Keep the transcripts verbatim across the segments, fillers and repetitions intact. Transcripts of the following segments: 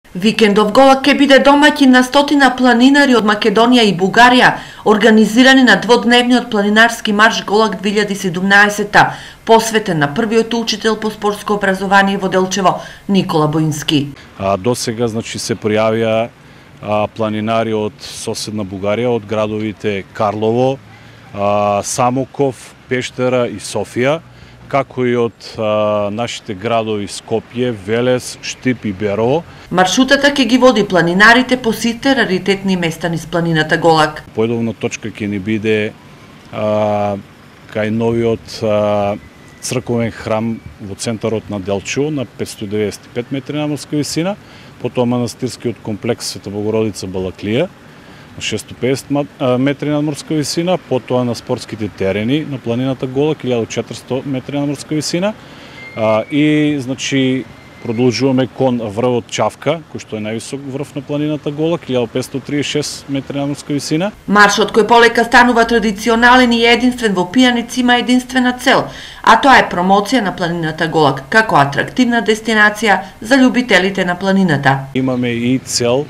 Викендов Голак ќе биде домаќин на стотина планинари од Македонија и Бугарија, организирани на дводневниот планинарски марш Голак две илјади и седумнаесета, посветен на првиот учител по спортско образование во Делчево, Никола Боински. А, до сега значи се пријавија а, планинари од соседна Бугарија, од градовите Карлово, а, Самоков, Пештера и Софија, како и од а, нашите градови Скопје, Велес, Штип и Берово. Маршрутата ќе ги води планинарите по сите раритетни места низ планината Голак. Појдовна точка ќе ни биде а, кај новиот а, црковен храм во центарот на Делчево на петстотини деветдесет и пет метри надморска висина, потоа манастирскиот комплекс Света Богородица Балаклија на шестстотини и педесет метри надморска висина, потоа на спортските терени на планината Голак илјада и четиристотини метри надморска висина а, и значи продолжуваме кон врвот Чавка, кој што е највисок врв на планината Голак, илјада петстотини триесет и шест метри надморска висина. Маршот кој полека станува традиционален и единствен во Пијаници има единствена цел, а тоа е промоција на планината Голак како атрактивна дестинација за љубителите на планината. Имаме и цел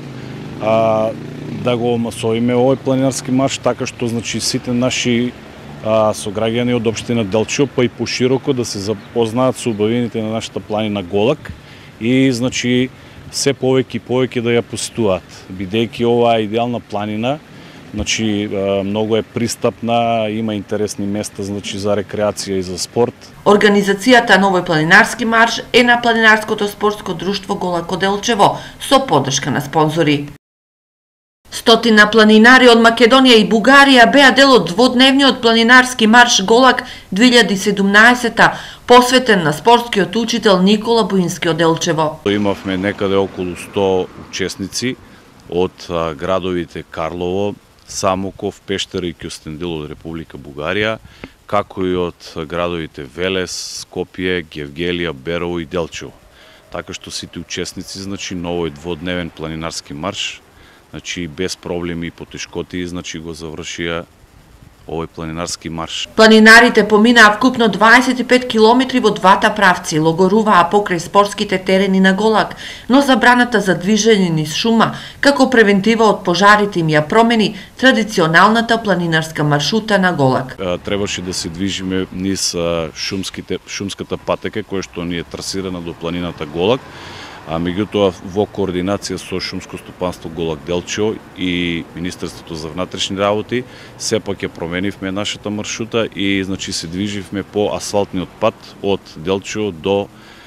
а, да го масовиме овој планинарски марш така што значи сите наши а, сограѓани од општина Делчево па и пошироко да се запознаат со убавините на нашата планина Голак и значи се повеќе и повеќе да ја посетуваат, бидејќи оваа идеална планина, значи многу е пристапна, има интересни места значи за рекреација и за спорт. Организацијата на овој планинарски марш е на Планинарското спортско друштво Голако Делчево со поддршка на спонзори. Стотина планинари од Македонија и Бугарија беа дел од дводневниот планинарски марш Голак две илјади и седумнаесета, посветен на спортскиот учител Никола Боински од Делчево. Имавме некаде околу сто учесници од градовите Карлово, Самоков, Пештера и Кюстендил од Република Бугарија, како и од градовите Велес, Скопје, Гевгелија, Берово и Делчево. Така што сите учесници значи на овој дводневен планинарски марш, значи без проблеми и потешкоти, значи го завршија овој планинарски марш. Планинарите поминаа вкупно дваесет и пет километри во двата правци, логоруваа покрај спортските терени на Голак, но забраната за движење низ шума, како превентива од пожарите им ја промени традиционалната планинарска маршрута на Голак. Требаше да се движиме низ шумските, шумската патека која што ни е трасирана до планината Голак, а меѓутоа во координација со Шумско стопанство Голак Делчево и Министерството за внатрешни работи сепак ја променивме нашата маршрута и значи се движивме по асфалтниот пат од Делчево до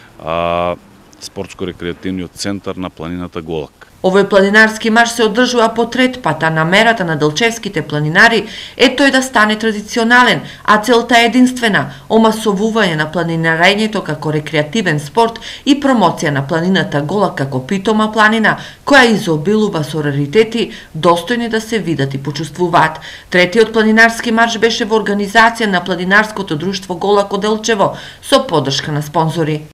а, спортско-рекреативниот центар на планината Голак. Овој планинарски марш се одржува по трет пат, а намерата на делчевските планинари е тој да стане традиционален, а целта е единствена – омасовување на планинарењето како рекреативен спорт и промоција на планината Голак како питома планина, која изобилува со раритети, достојни да се видат и почувствуваат. Третиот планинарски марш беше во организација на Планинарското друштво Голако Делчево со поддршка на спонзори.